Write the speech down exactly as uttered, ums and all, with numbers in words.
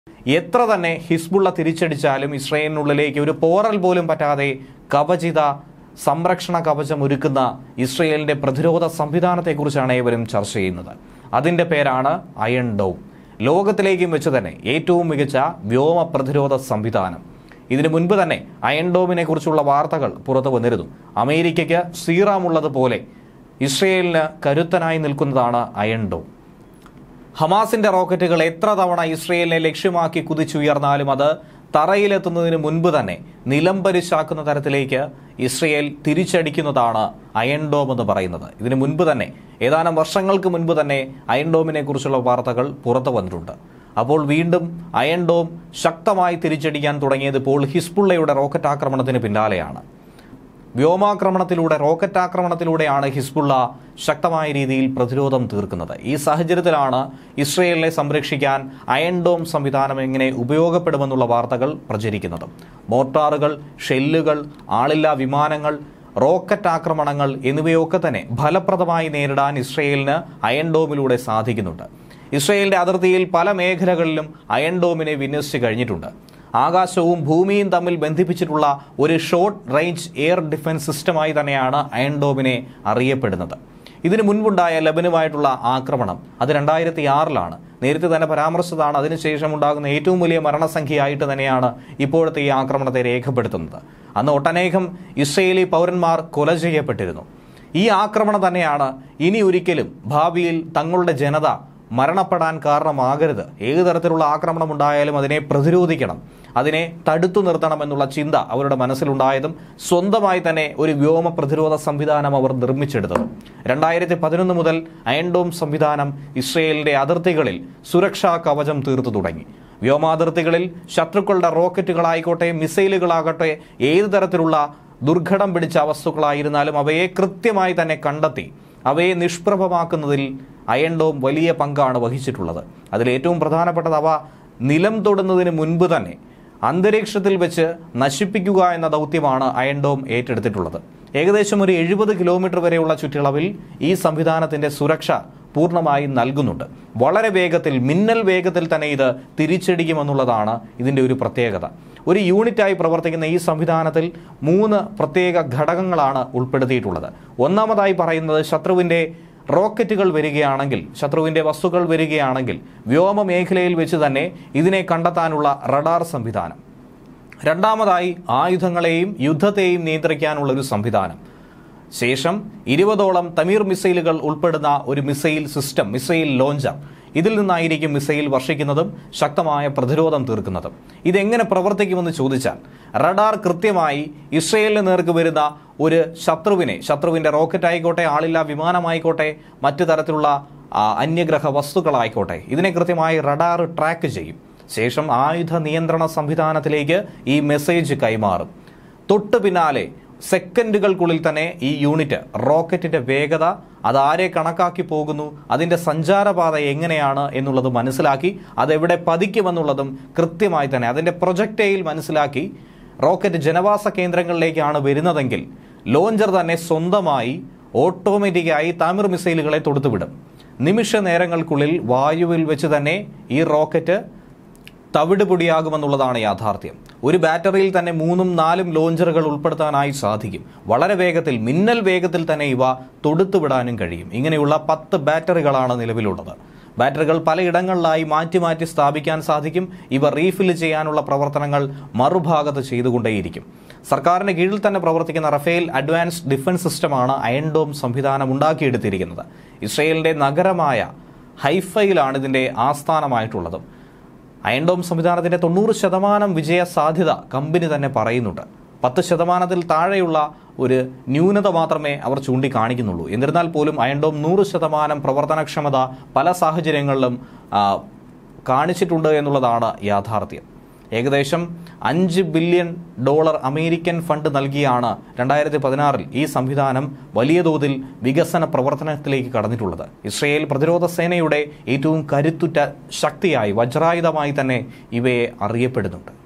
എത്ര തന്നെ ഹിസ്ബുള്ള തിരിച്ചടിച്ചാലും ഇസ്രയേലിനുള്ളിലേക്ക് ഒരു പോറൽ പോലും പറ്റാതെ കവചിത സംരക്ഷണ കവചം ഒരുക്കുന്ന ഇസ്രയേലിന്റെ പ്രതിരോധ സംവിധാനത്തെക്കുറിച്ചാണ് ഏവരും ചർച്ച ചെയ്യുന്നത്. അതിൻ്റെ പേരാണ് അയൺ ഡോം. ലോകത്തിലേക്കും വെച്ച് തന്നെ ഏറ്റവും മികച്ച വ്യോമ പ്രതിരോധ സംവിധാനം. ഇതിനു മുൻപ് തന്നെ അയൺ ഡോമിനെ കുറിച്ചുള്ള വാർത്തകൾ പുറത്തു വന്നിരുന്നു. അമേരിക്കയ്ക്ക് സീറാമുള്ളതുപോലെ ഇസ്രയേലിന് കരുത്തനായി നിൽക്കുന്നതാണ് അയൺ ഡോം. ഹമാസിന്റെ റോക്കറ്റുകൾ എത്ര തവണ ഇസ്രയേലിനെ ലക്ഷ്യമാക്കി കുതിച്ചുയർന്നാലും അത് തറയിലെത്തുന്നതിന് മുൻപ് തന്നെ നിലംപരിശാക്കുന്ന തരത്തിലേക്ക് ഇസ്രയേൽ തിരിച്ചടിക്കുന്നതാണ് അയൺ ഡോം എന്ന് പറയുന്നത്. ഇതിനു മുൻപ് തന്നെ ഏതാനും വർഷങ്ങൾക്ക് മുൻപ് തന്നെ അയൺ ഡോമിനെ കുറിച്ചുള്ള വാർത്തകൾ പുറത്തു വന്നിട്ടുണ്ട്. അപ്പോൾ വീണ്ടും അയൺ ഡോം ശക്തമായി തിരിച്ചടിക്കാൻ തുടങ്ങിയത് ഇപ്പോൾ ഹിസ്ബുള്ളയുടെ റോക്കറ്റ് ആക്രമണത്തിന് പിന്നാലെയാണ്. വ്യോമാക്രമണത്തിലൂടെ റോക്കറ്റ് ആക്രമണത്തിലൂടെയാണ് ഹിസ്ബുള്ള ശക്തമായ രീതിയിൽ പ്രതിരോധം തീർക്കുന്നത്. ഈ സാഹചര്യത്തിലാണ് ഇസ്രയേലിനെ സംരക്ഷിക്കാൻ അയൺ ഡോം സംവിധാനം എങ്ങനെ ഉപയോഗപ്പെടുമെന്നുള്ള വാർത്തകൾ പ്രചരിക്കുന്നത്. മോർട്ടാറുകൾ, ഷെല്ലുകൾ, ആളില്ലാ വിമാനങ്ങൾ, റോക്കറ്റ് ആക്രമണങ്ങൾ എന്നിവയൊക്കെ തന്നെ ഫലപ്രദമായി നേരിടാൻ ഇസ്രയേലിന് അയൺ ഡോമിലൂടെ സാധിക്കുന്നുണ്ട്. ഇസ്രയേലിന്റെ അതിർത്തിയിൽ പല മേഖലകളിലും അയൺ ഡോമിനെ വിന്യസിച്ച് കഴിഞ്ഞിട്ടുണ്ട്. ആകാശവും ഭൂമിയും തമ്മിൽ ബന്ധിപ്പിച്ചിട്ടുള്ള ഒരു ഷോർട്ട് റേഞ്ച് എയർ ഡിഫൻസ് സിസ്റ്റമായി തന്നെയാണ് അയൺ ഡോമിനെ അറിയപ്പെടുന്നത്. ഇതിനു മുൻപുണ്ടായ ലബനുമായിട്ടുള്ള ആക്രമണം അത് രണ്ടായിരത്തി ആറിലാണ്. നേരത്തെ തന്നെ പരാമർശിച്ചതാണ്. അതിനുശേഷം ഉണ്ടാകുന്ന ഏറ്റവും വലിയ മരണസംഖ്യയായിട്ട് തന്നെയാണ് ഇപ്പോഴത്തെ ഈ ആക്രമണത്തെ രേഖപ്പെടുത്തുന്നത്. അന്ന് ഒട്ടനേകം ഇസ്രയേലി പൗരന്മാർ കൊല ചെയ്യപ്പെട്ടിരുന്നു. ഈ ആക്രമണം തന്നെയാണ് ഇനി ഒരിക്കലും ഭാവിയിൽ തങ്ങളുടെ ജനത മരണപ്പെടാൻ കാരണമാകരുത്. ഏത് തരത്തിലുള്ള ആക്രമണം ഉണ്ടായാലും അതിനെ പ്രതിരോധിക്കണം, അതിനെ തടുത്തു നിർത്തണമെന്നുള്ള ചിന്ത അവരുടെ മനസ്സിലുണ്ടായതും സ്വന്തമായി തന്നെ ഒരു വ്യോമ പ്രതിരോധ സംവിധാനം അവർ നിർമ്മിച്ചെടുത്തതും. രണ്ടായിരത്തി പതിനൊന്ന് മുതൽ അയൺ ഡോം സംവിധാനം ഇസ്രയേലിന്റെ അതിർത്തികളിൽ സുരക്ഷാ കവചം തീർത്തു തുടങ്ങി. വ്യോമാതിർത്തികളിൽ ശത്രുക്കളുടെ റോക്കറ്റുകളായിക്കോട്ടെ, മിസൈലുകളാകട്ടെ, ഏത് തരത്തിലുള്ള ദുർഘടം പിടിച്ച വസ്തുക്കളായിരുന്നാലും അവയെ കൃത്യമായി തന്നെ കണ്ടെത്തി അവയെ നിഷ്പ്രഭമാക്കുന്നതിൽ അയൺ ഡോം വലിയ പങ്കാണ് വഹിച്ചിട്ടുള്ളത്. അതിലേറ്റവും പ്രധാനപ്പെട്ടത് അവ നിലം തൊടുന്നതിന് മുൻപ് തന്നെ അന്തരീക്ഷത്തിൽ വെച്ച് നശിപ്പിക്കുക എന്ന ദൗത്യമാണ് അയൺ ഡോം ഏറ്റെടുത്തിട്ടുള്ളത്. ഏകദേശം ഒരു എഴുപത് കിലോമീറ്റർ വരെയുള്ള ചുറ്റളവിൽ ഈ സംവിധാനത്തിന്റെ സുരക്ഷ പൂർണ്ണമായും നൽകുന്നുണ്ട്. വളരെ വേഗത്തിൽ, മിന്നൽ വേഗത്തിൽ തന്നെ ഇത് തിരിച്ചടിക്കുമെന്നുള്ളതാണ് ഇതിന്റെ ഒരു പ്രത്യേകത. ഒരു യൂണിറ്റായി പ്രവർത്തിക്കുന്ന ഈ സംവിധാനത്തിൽ മൂന്ന് പ്രത്യേക ഘടകങ്ങളാണ് ഉൾപ്പെടുത്തിയിട്ടുള്ളത്. ഒന്നാമതായി പറയുന്നത് ശത്രുവിന്റെ റോക്കറ്റുകൾ വരികയാണെങ്കിൽ, ശത്രുവിന്റെ വസ്തുക്കൾ വരികയാണെങ്കിൽ വ്യോമ മേഖലയിൽ വെച്ച് തന്നെ ഇതിനെ കണ്ടെത്താനുള്ള റഡാർ സംവിധാനം. രണ്ടാമതായി ആയുധങ്ങളെയും യുദ്ധത്തെയും നിയന്ത്രിക്കാനുള്ള ഒരു സംവിധാനം. ശേഷം ഇരുപതോളം തമീർ മിസൈലുകൾ ഉൾപ്പെടുന്ന ഒരു മിസൈൽ സിസ്റ്റം, മിസൈൽ ലോഞ്ചർ. ഇതിൽ നിന്നായിരിക്കും മിസൈൽ വർഷിക്കുന്നതും ശക്തമായ പ്രതിരോധം തീർക്കുന്നതും. ഇതെങ്ങനെ പ്രവർത്തിക്കുമെന്ന് ചോദിച്ചാൽ, റഡാർ കൃത്യമായി ഇസ്രയേലിന് നേർക്ക് വരുന്ന ഒരു ശത്രുവിനെ, ശത്രുവിന്റെ റോക്കറ്റ് ആയിക്കോട്ടെ, ആളില്ലാ വിമാനമായിക്കോട്ടെ, മറ്റു തരത്തിലുള്ള അന്യഗ്രഹ വസ്തുക്കളായിക്കോട്ടെ, ഇതിനെ കൃത്യമായി റഡാർ ട്രാക്ക് ചെയ്യും. ശേഷം ആയുധ നിയന്ത്രണ സംവിധാനത്തിലേക്ക് ഈ മെസ്സേജ് കൈമാറും. തൊട്ടു പിന്നാലെ സെക്കൻഡുകൾക്കുള്ളിൽ തന്നെ ഈ യൂണിറ്റ് റോക്കറ്റിന്റെ വേഗത, അതാരെ കണക്കാക്കി പോകുന്നു, അതിന്റെ സഞ്ചാരപാത എങ്ങനെയാണ് എന്നുള്ളത് മനസ്സിലാക്കി അതെവിടെ പതിക്കുമെന്നുള്ളതും കൃത്യമായി തന്നെ അതിന്റെ പ്രൊജക്ടൈൽ മനസ്സിലാക്കി റോക്കറ്റ് ജനവാസ കേന്ദ്രങ്ങളിലേക്കാണ് വരുന്നതെങ്കിൽ ലോഞ്ചർ തന്നെ സ്വന്തമായി ഓട്ടോമാറ്റിക്കായി തമീർ മിസൈലുകളെ തൊടുത്തുവിടും. നിമിഷ നേരങ്ങൾക്കുള്ളിൽ വായുവിൽ വെച്ച് തന്നെ ഈ റോക്കറ്റ് തവിട് പൊടിയാകുമെന്നുള്ളതാണ് യാഥാർത്ഥ്യം. ഒരു ബാറ്ററിയിൽ തന്നെ മൂന്നും നാലും ലോഞ്ചറുകൾ ഉൾപ്പെടുത്താനായി സാധിക്കും. വളരെ വേഗത്തിൽ, മിന്നൽ വേഗത്തിൽ തന്നെ ഇവ തൊടുത്തുവിടാനും കഴിയും. ഇങ്ങനെയുള്ള പത്ത് ബാറ്ററികളാണ് നിലവിലുള്ളത്. ബാറ്ററികൾ പലയിടങ്ങളിലായി മാറ്റി മാറ്റി സ്ഥാപിക്കാൻ സാധിക്കും. ഇവ റീഫിൽ ചെയ്യാനുള്ള പ്രവർത്തനങ്ങൾ മറുഭാഗത്ത് ചെയ്തുകൊണ്ടേയിരിക്കും. സർക്കാരിന്റെ കീഴിൽ തന്നെ പ്രവർത്തിക്കുന്ന റഫേൽ അഡ്വാൻസ്ഡ് ഡിഫൻസ് സിസ്റ്റമാണ് അയൺ ഡോം സംവിധാനം ഉണ്ടാക്കിയെടുത്തിരിക്കുന്നത്. ഇസ്രയേലിന്റെ നഗരമായ ഹൈഫയിലാണ് ഇതിന്റെ ആസ്ഥാനമായിട്ടുള്ളത്. അയൺ ഡോം സംവിധാനത്തിന്റെ തൊണ്ണൂറ് ശതമാനം വിജയ സാധ്യത കമ്പനി തന്നെ പറയുന്നുണ്ട്. പത്ത് ശതമാനത്തിൽ താഴെയുള്ള ഒരു ന്യൂനത മാത്രമേ അവർ ചൂണ്ടിക്കാണിക്കുന്നുള്ളൂ. എന്നിരുന്നാൽ പോലും അയൺ ഡോം നൂറ് ശതമാനം പ്രവർത്തനക്ഷമത പല സാഹചര്യങ്ങളിലും കാണിച്ചിട്ടുണ്ട് എന്നുള്ളതാണ് യാഥാർത്ഥ്യം. ഏകദേശം അഞ്ച് ബില്യൺ ഡോളർ അമേരിക്കൻ ഫണ്ട് നൽകിയാണ് രണ്ടായിരത്തി പതിനാറിൽ ഈ സംവിധാനം വലിയ തോതിൽ വികസന പ്രവർത്തനത്തിലേക്ക് കടന്നിട്ടുള്ളത്. ഇസ്രയേൽ പ്രതിരോധ സേനയുടെ ഏറ്റവും കരുത്തുറ്റ ശക്തിയായി, വജ്രായുധമായി തന്നെ ഇവയെ അറിയപ്പെടുന്നുണ്ട്.